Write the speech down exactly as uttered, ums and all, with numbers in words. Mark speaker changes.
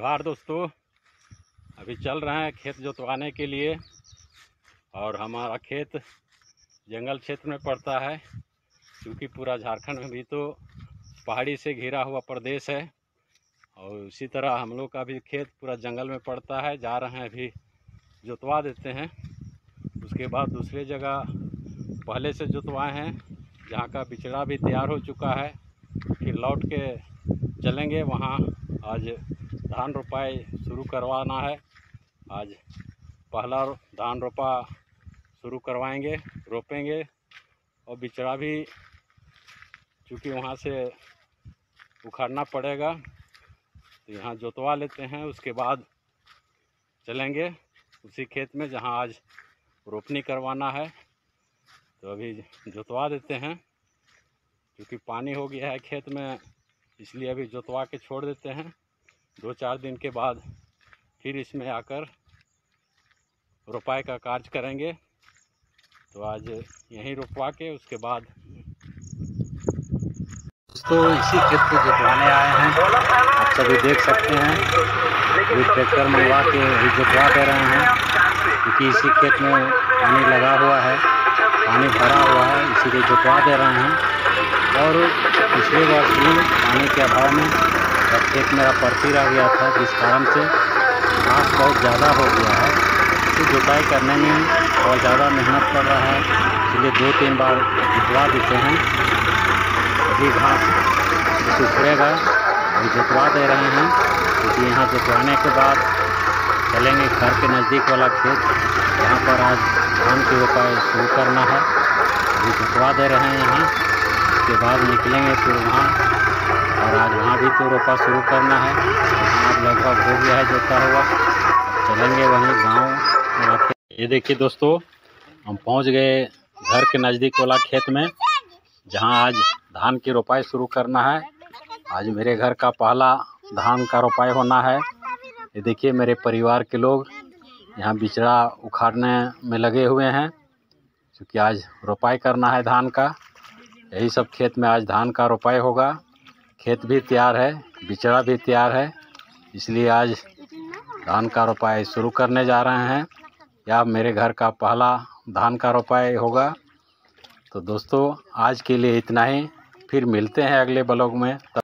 Speaker 1: जोहार दोस्तों। अभी चल रहे हैं खेत जोतवाने के लिए और हमारा खेत जंगल क्षेत्र में पड़ता है, क्योंकि पूरा झारखंड में भी तो पहाड़ी से घिरा हुआ प्रदेश है और उसी तरह हम लोग का भी खेत पूरा जंगल में पड़ता है। जा रहे हैं, अभी जोतवा देते हैं। उसके बाद दूसरे जगह पहले से जोतवाए हैं जहाँ का बिचड़ा भी तैयार हो चुका है, फिर लौट के चलेंगे वहाँ। आज धान रोपाई शुरू करवाना है। आज पहला धान रोपा शुरू करवाएंगे, रोपेंगे और बिचड़ा भी चूँकि वहाँ से उखाड़ना पड़ेगा तो यहाँ जोतवा लेते हैं। उसके बाद चलेंगे उसी खेत में जहाँ आज रोपनी करवाना है। तो अभी जोतवा देते हैं, क्योंकि पानी हो गया है खेत में, इसलिए अभी जोतवा के छोड़ देते हैं। दो चार दिन के बाद फिर इसमें आकर रोपाई का कार्य करेंगे। तो आज यहीं रोपवा के उसके बाद दोस्तों इसी खेत को जोतवाने आए हैं। आप सभी देख सकते हैं, अभी ट्रैक्टर मंगवा के अभी जोतवा दे रहे हैं, क्योंकि इसी खेत में पानी लगा हुआ है, पानी भरा हुआ है, इसीलिए जोतवा दे रहे हैं। और पिछले वर्ष भी पानी के अभाव में जब खेत मेरा परती रह गया था, जिस कारण से घास बहुत ज़्यादा हो गया है, तो जुताई करने में बहुत ज़्यादा मेहनत पड़ रहा है, इसलिए दो तीन बार जोतवा देते हैं। अभी घास उखड़ेगा, अभी जोतवा दे रहे हैं, क्योंकि यहाँ जोतवाने के बाद चलेंगे घर के नज़दीक वाला खेत, जहाँ पर आज धान की रोपाई शुरू करना है। अभी जोतवा दे रहे हैं यहाँ, उसके बाद निकलेंगे फिर वहाँ, और आज वहाँ भी तो रोपा शुरू करना है। आज लगभग हो गया है जोता हुआ, चलेंगे वहीं गांव वाला खेत। ये देखिए दोस्तों, हम पहुंच गए घर के नज़दीक वाला खेत में, जहां आज धान की रोपाई शुरू करना है। आज मेरे घर का पहला धान का रोपाई होना है। ये देखिए मेरे परिवार के लोग यहाँ बिचड़ा उखाड़ने में लगे हुए हैं, क्योंकि आज रोपाई करना है धान का। यही सब खेत में आज धान का रोपाई होगा। खेत भी तैयार है, बिचड़ा भी तैयार है, इसलिए आज धान का रोपाई शुरू करने जा रहे हैं। या मेरे घर का पहला धान का रोपाई होगा। तो दोस्तों आज के लिए इतना ही, फिर मिलते हैं अगले ब्लॉग में।